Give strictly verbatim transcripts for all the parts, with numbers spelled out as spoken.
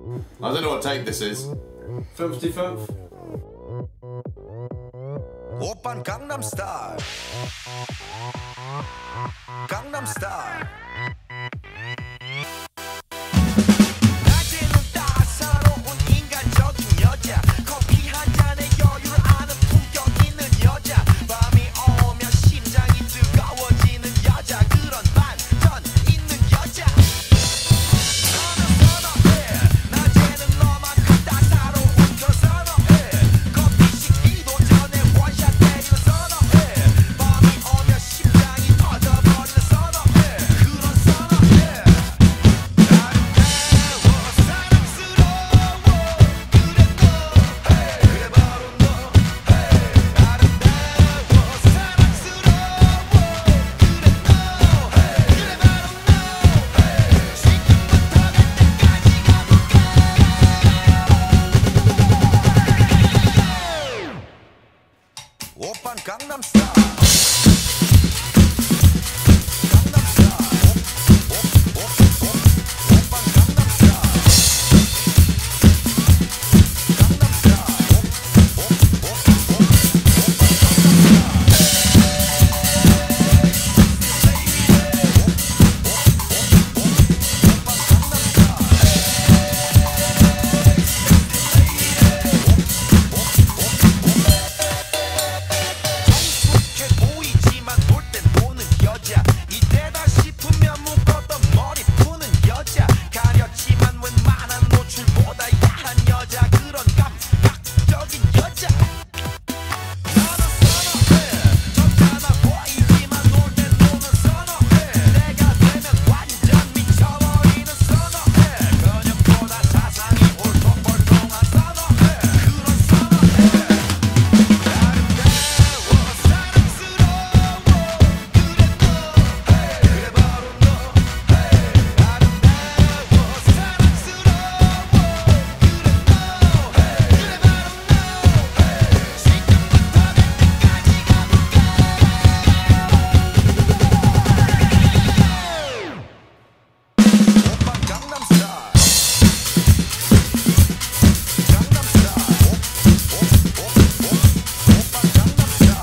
I don't know what take this is. fünfzig-fünf. 오빤 강남 스타일 강남 스타일 낮에는 따사로운 인간적인 여자 커피 한 잔에 여유를 아는 품격 있는 여자 밤이 오면 심장이 뜨거워지는 여자 그런 반전 있는 여자 너는 선어해 낮에는 너만큼 따사로운 걸 선어해 커피 식기도 전에 원샷 때리는 선어해 밤이 오면 심장이 터져버리는 선어해 그런 선어해 아름다워 사랑스러워 그래 너 그래 바로 너 아름다워 사랑스러워 그래 너 그래 바로 너 지금부터 갈 때까지 가볼까 오빤 강남 스타일 강남 스타일 오빤 강남 스타일 강남 스타일 성숙해 보이지만 놀 땐 노는 여자 이때다 싶으면 묶었던 머리 푸는 여자 가렸지만 웬만한 노출보다 야한 여자 그런 감각적인 여자 나는 선어해 점잖아 보이지만 놀 땐 노는 선어해 내가 되면 완전 미쳐버리는 선어해 근육보다 사상이 울퉁불퉁한 선어해 그런 선어해 아름다워 사랑스러워 그래 너 그래 바로 너 아름다워 사랑스러워 그래 너 그래 바로 너 지금부터 갈 때까지 가볼까 오빤 강남 스타일 강남 스타일 오빤 강남 스타일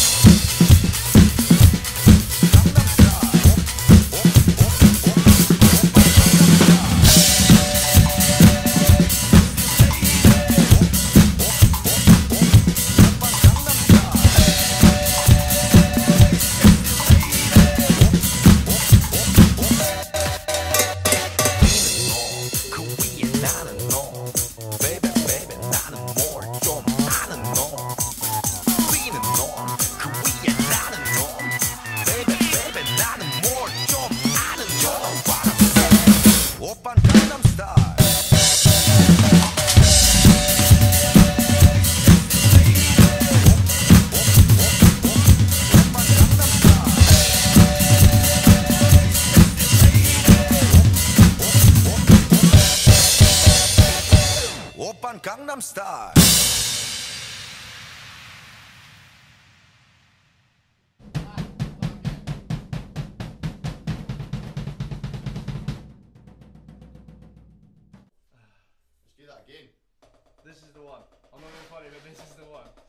강남 스타일 그 위에 나는 너 baby baby 나는 뭘 좀 아는 너 뛰는 너그 위에 나는 너 baby baby 나는 뭘 좀 아는 너 오빤 강남 스타일 오빤 강남 스타일 Let's do that again. This is the one. I'm not gonna find it, but this is the one.